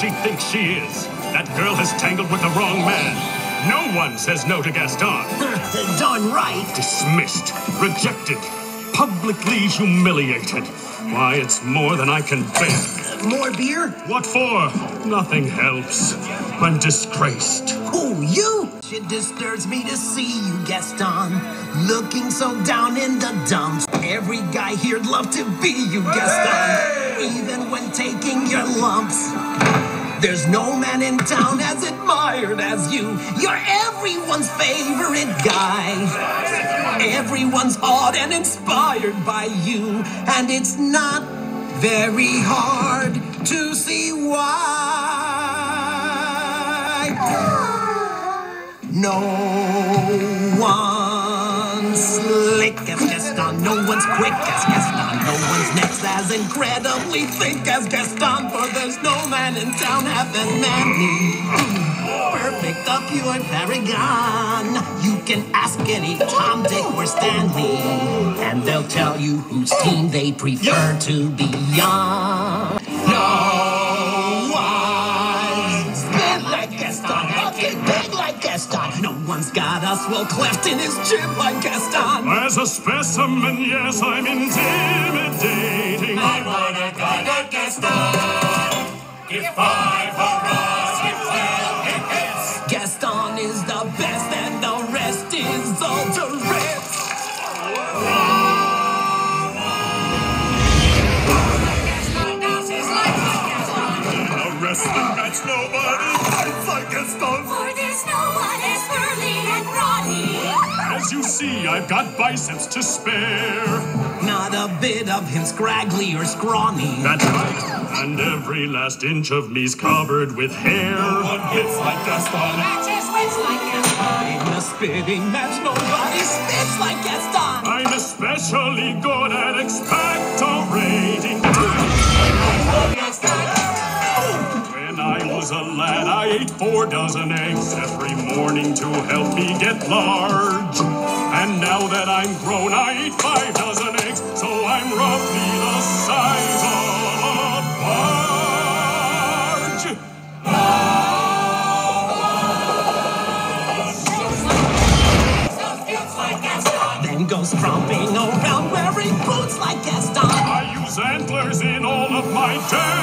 she thinks she is. That girl has tangled with the wrong man. No one says no to Gaston. Darn right. Dismissed, rejected, publicly humiliated. Why, it's more than I can bear. More beer? What for? Nothing helps. I'm disgraced. Who, you? It disturbs me to see you, Gaston, looking so down in the dumps. Every guy here'd love to be you, Gaston, even when taking your lumps. There's no man in town as admired as you. You're everyone's favorite guy. Everyone's awed and inspired by you, and it's not very hard to see why. No one's slick as Gaston, no one's quick as Gaston, no one's next as incredibly thick as Gaston, for there's no man in town half as manly. Perfect, a pure paragon. You can ask any Tom, Dick, or Stanley, and they'll tell you whose team they prefer to be on. No one's big like Gaston, looking big like Gaston. No one's got a swell cleft in his chin like Gaston. As a specimen, yes, I'm intimidating. I want a guy like Gaston. Give 5 hurrahs, give 12 hip-hips. Gaston is the best and the rest is all Tourette's. A wrestling match, nobody fights like Gaston. For there's no one as burly and brawny. As you see, I've got biceps to spare. Not a bit of him scraggly or scrawny. That's right. And every last inch of me's covered with hair. No one hits like Gaston. Matches wins like Gaston. In a spitting match, nobody spits like Gaston. I'm especially good at expectorating. When I was a lad, I ate 4 dozen eggs every morning to help me get large. And now that I'm grown, I eat 5 dozen eggs, so I'm roughly the size of a barge. Then goes tromping around wearing boots like Gaston. I use antlers in all of my